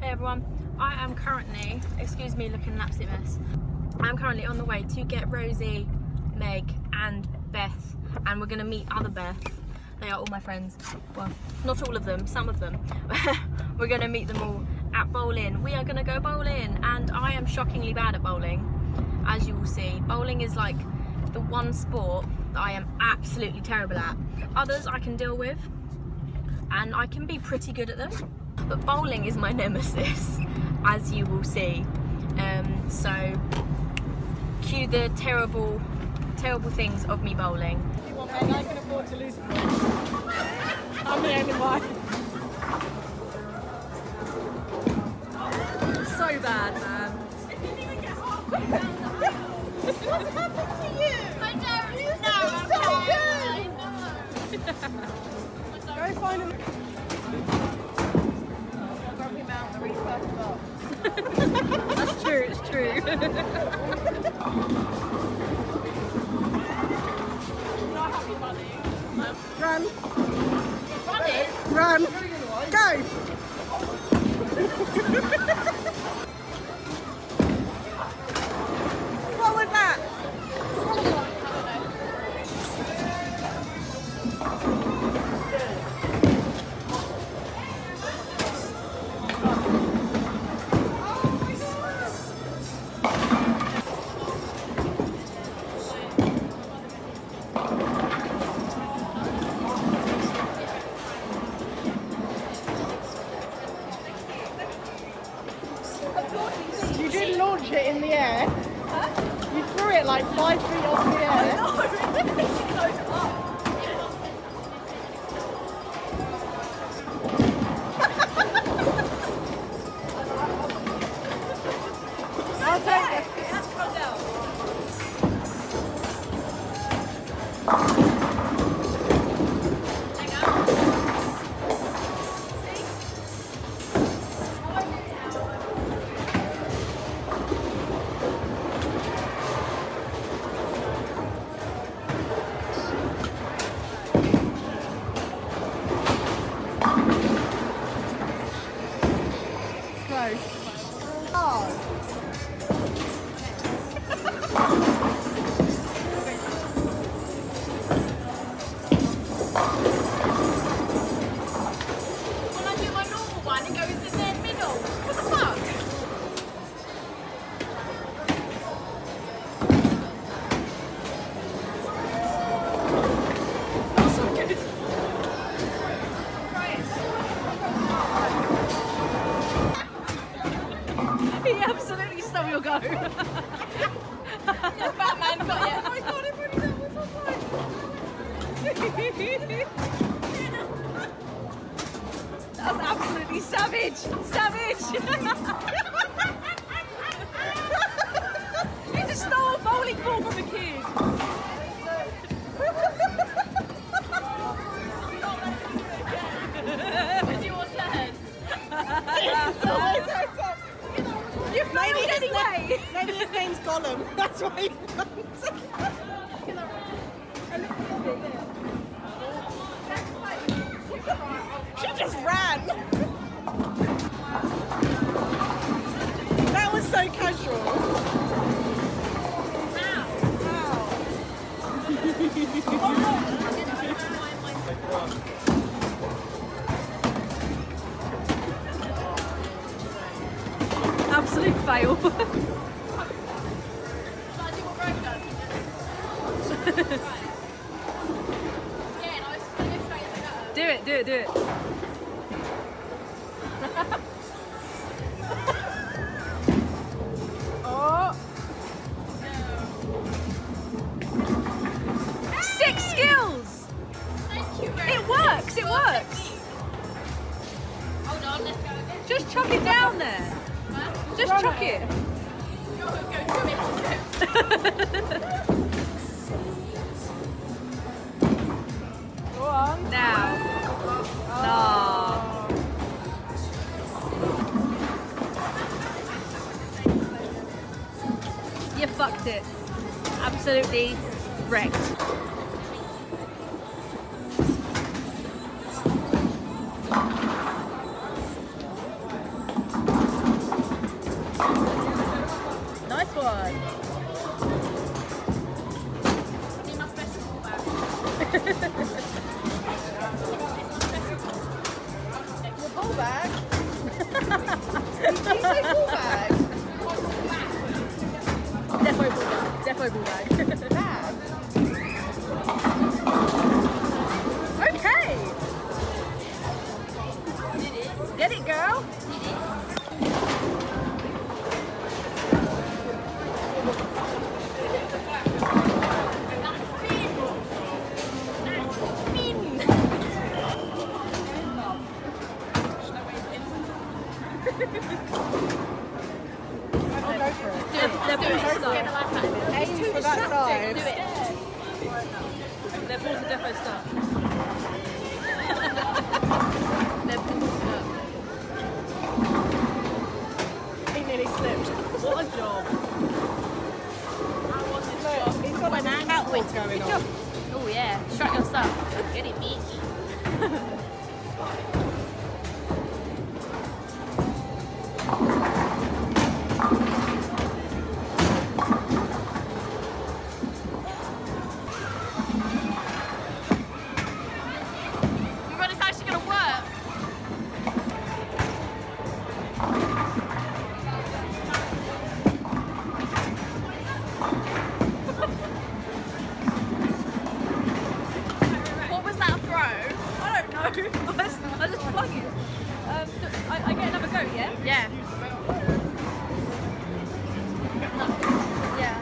Hey everyone, I am currently, excuse me looking an absolute mess, I'm currently on the way to get Rosie, Meg and Beth, and we're going to meet other Beth. They are all my friends, well not all of them, some of them. We're going to meet them all at bowling. We are going to go bowling, and I am shockingly bad at bowling, as you will see. Bowling is like the one sport that I am absolutely terrible at. Others I can deal with and I can be pretty good at them, but bowling is my nemesis, as you will see. So cue the terrible things of me bowling. I can afford to lose points. I'm the only one. So bad, man. I didn't even get halfway down the hill. What's happened to you? I don't know. So good. I know. Go find him. Grab him out the really first box. That's true, it's true. Run. Running? Run. Go. What was that? You didn't launch it in the air. Huh? You threw it like 5 feet off the air. No, it goes up. I'll take it. It has to come down. Close. Oh. When I do my normal one, it goes in the middle. What the fuck? Not so good. Try it. He absolutely stole your go. Yeah, Batman got it. Oh my god, it really that was so fun. That was absolutely savage! Savage! You just stole a bowling ball from a kid! What's your turn? You've made it anyway! Maybe his name's Gollum. That's why he She just ran. That was so casual. Absolute fail. Do it, do it, do it. Oh. 6 skills! It works, it works! Hold on, let's go again. Just chuck it down there. Just Run chuck it. it. Go through it. Go on. Now. No. You fucked it. Absolutely wrecked. one. Your ball bag? Did you say ball bag? Defo ball bag. Defo ball bag. Bag? Okay. Get it, girl. I'll go for it. Aim for that side. Do it. They're balls of defo stuff. They're balls of stuff. He nearly slipped. What a job. Look, he's got like a catwalk going on. Oh yeah, strut your stuff. Get it, bitch. It's actually gonna work. What was that throw? I don't know. I just plug it. I get another go, yeah? Yeah. Yeah.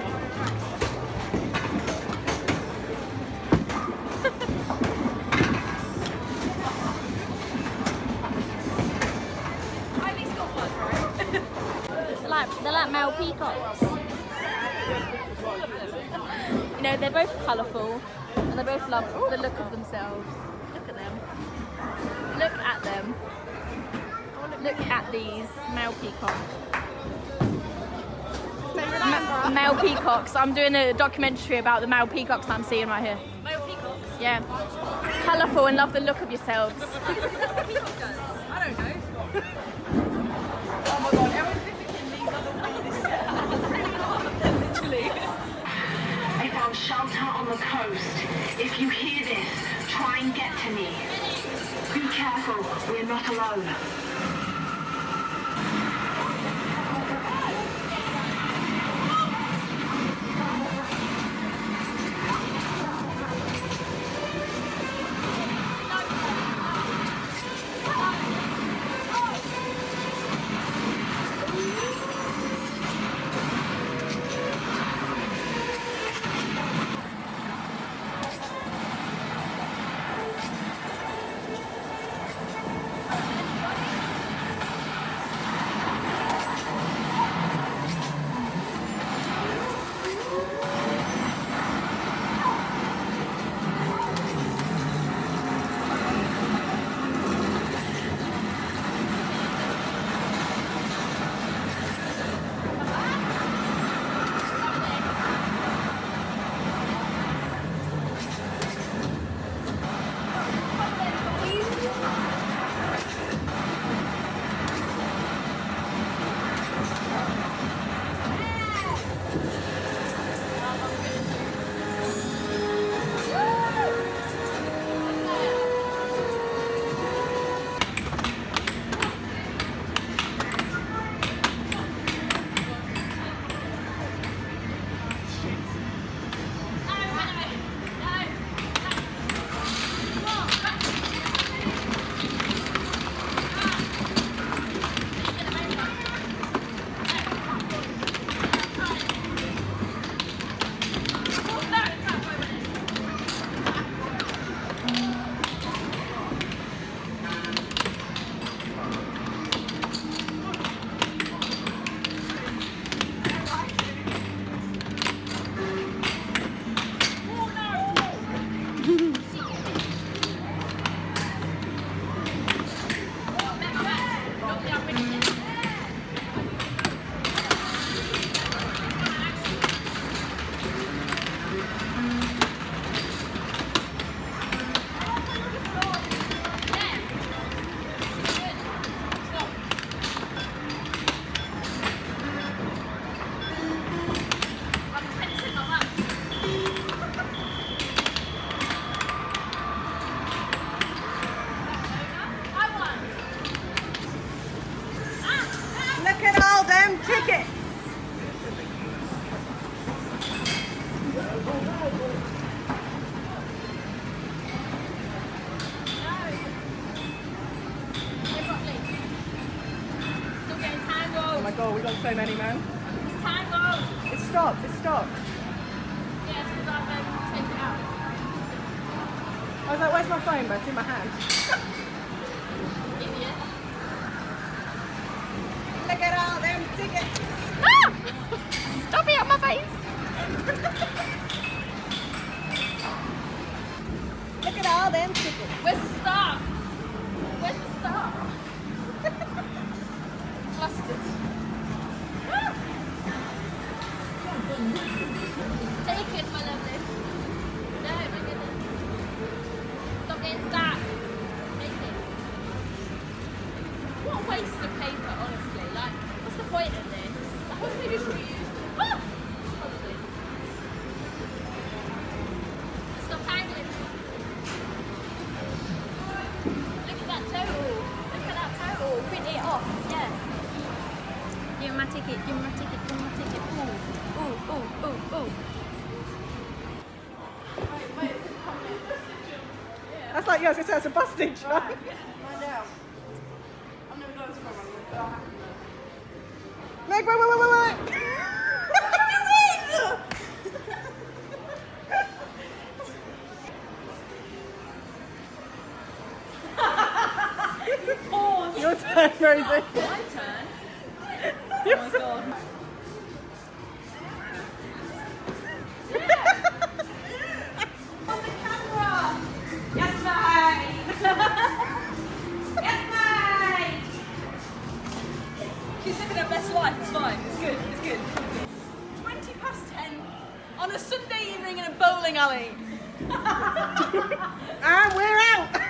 I at least got one, right? They're like male peacocks. You know, they're both colourful and they both love the look of themselves. Look at them. Look at them. Look at these male peacocks. Male peacocks. I'm doing a documentary about the male peacocks I'm seeing right here. Male peacocks? Yeah. Colourful and love the look of yourselves. I don't know. Oh my god, everyone's thinking these other ones. Literally. I found shelter on the coast. If you hear this, try and get to me. Be careful, we're not alone. all them tickets. Still getting tangled. Oh my god, we got so many, man. Tangled. It's stopped, it's stopped. Yes, because I've taken it out. I was like, where's my phone? But it's in my hand. Idiot. Look at all them tickets. Ah! Stop it on my face. Look at all them tickets. Where's the star? Where's the star? Flustered. Ah! Take it, my lovely. No, my goodness. Stop getting stuck. Take it. What a waste of paper, honestly. Like, what's the point of this? I hope they just reuse. Ah! Probably. Stop tangling. Look at that total. Look at that total. Print it off. Yeah. Give me my ticket. Give me my ticket. Give me my ticket. Ooh. Ooh. Ooh. Ooh. Ooh. That's like yours, it says a bus station. Find out. I've never noticed from but I'll have to know. Meg, wait. Pause. Your turn, Rosie. My turn. Oh my god. On the camera. Yes, mate. Yes, mate. She's living her best life. It's fine. It's good. It's good. 20 past 10 on a Sunday evening in a bowling alley. And we're out.